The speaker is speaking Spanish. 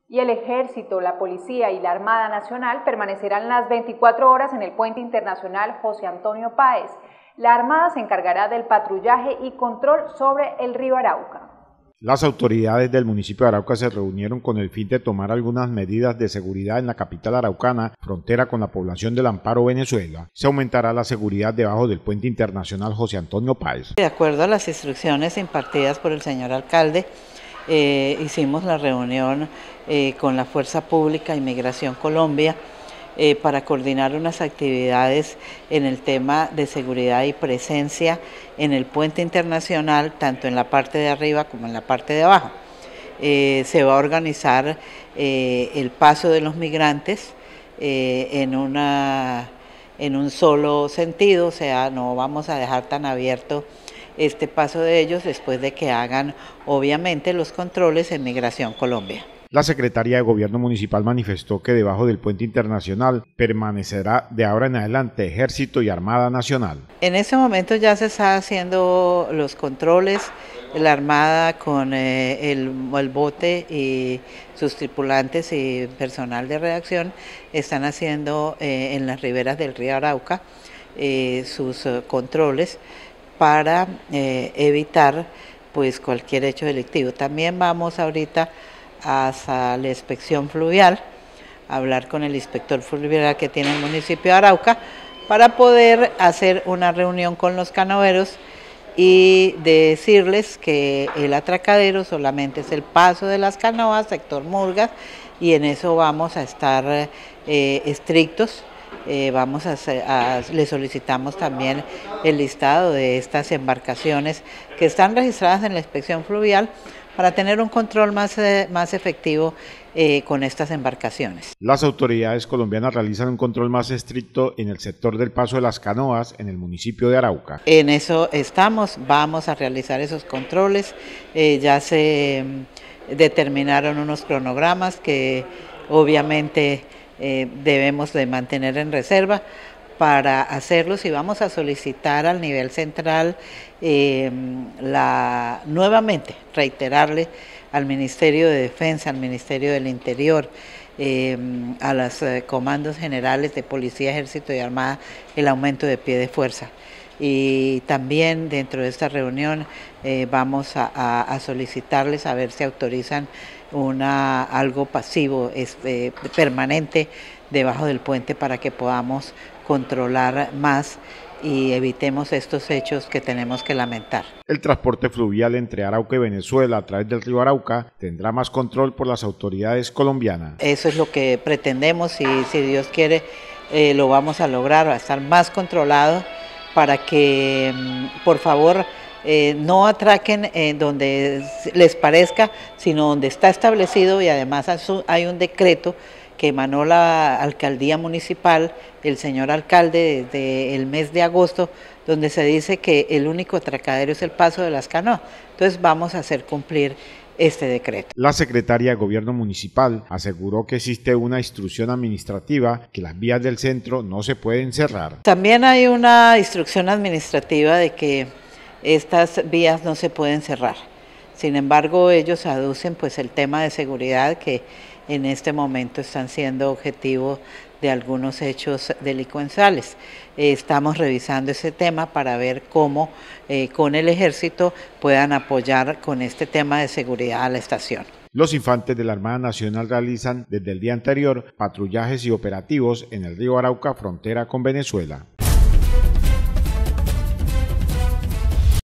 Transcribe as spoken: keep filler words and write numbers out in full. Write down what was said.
Y el Ejército, la Policía y la Armada Nacional permanecerán las veinticuatro horas en el Puente Internacional José Antonio Páez. La Armada se encargará del patrullaje y control sobre el río Arauca. Las autoridades del municipio de Arauca se reunieron con el fin de tomar algunas medidas de seguridad en la capital araucana, frontera con la población del Amparo, Venezuela. Se aumentará la seguridad debajo del Puente Internacional José Antonio Páez. De acuerdo a las instrucciones impartidas por el señor alcalde, eh, hicimos la reunión eh, con la Fuerza Pública y Migración Colombia eh, para coordinar unas actividades en el tema de seguridad y presencia en el puente internacional, tanto en la parte de arriba como en la parte de abajo. Eh, se va a organizar eh, el paso de los migrantes eh, en, una, en un solo sentido, o sea, no vamos a dejar tan abierto este paso de ellos después de que hagan, obviamente, los controles en Migración Colombia. La Secretaría de Gobierno Municipal manifestó que debajo del puente internacional permanecerá de ahora en adelante Ejército y Armada Nacional. En este momento ya se está haciendo los controles, la Armada con eh, el, el bote y sus tripulantes y personal de redacción están haciendo eh, en las riberas del río Arauca eh, sus eh, controles para eh, evitar pues cualquier hecho delictivo. También vamos ahorita hasta la inspección fluvial, a hablar con el inspector fluvial que tiene el municipio de Arauca para poder hacer una reunión con los canoeros y decirles que el atracadero solamente es el paso de las canoas, sector Murgas, y en eso vamos a estar eh, estrictos. Eh, vamos a, a, le solicitamos también el listado de estas embarcaciones que están registradas en la inspección fluvial para tener un control más, eh, más efectivo eh, con estas embarcaciones. Las autoridades colombianas realizan un control más estricto en el sector del paso de las canoas en el municipio de Arauca. En eso estamos, vamos a realizar esos controles, eh, ya se mm, determinaron unos cronogramas que obviamente Eh, debemos de mantener en reserva para hacerlos y vamos a solicitar al nivel central eh, la, nuevamente reiterarle al Ministerio de Defensa, al Ministerio del Interior, eh, a los eh, comandos generales de Policía, Ejército y Armada el aumento de pie de fuerza. Y también dentro de esta reunión eh, vamos a, a, a solicitarles a ver si autorizan una, algo pasivo, este, permanente debajo del puente para que podamos controlar más y evitemos estos hechos que tenemos que lamentar. El transporte fluvial entre Arauca y Venezuela a través del río Arauca tendrá más control por las autoridades colombianas. Eso es lo que pretendemos y si Dios quiere eh, lo vamos a lograr, va a estar más controlado para que por favor eh, no atraquen eh, donde les parezca, sino donde está establecido y además hay un decreto que emanó la alcaldía municipal, el señor alcalde desde el mes de agosto, donde se dice que el único atracadero es el paso de las canoas. Entonces vamos a hacer cumplir este decreto. La secretaria de Gobierno Municipal aseguró que existe una instrucción administrativa que las vías del centro no se pueden cerrar. También hay una instrucción administrativa de que estas vías no se pueden cerrar. Sin embargo, ellos aducen pues el tema de seguridad que en este momento están siendo objetivo de algunos hechos delincuenciales. Eh, estamos revisando ese tema para ver cómo eh, con el ejército puedan apoyar con este tema de seguridad a la estación. Los infantes de la Armada Nacional realizan desde el día anterior patrullajes y operativos en el río Arauca, frontera con Venezuela.